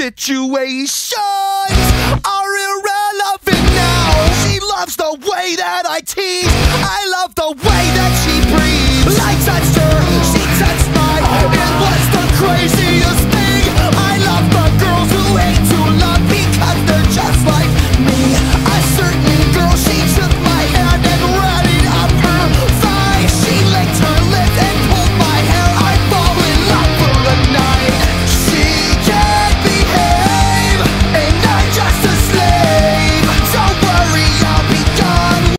situations are irrelevant now. She loves the way that I tease. I love the way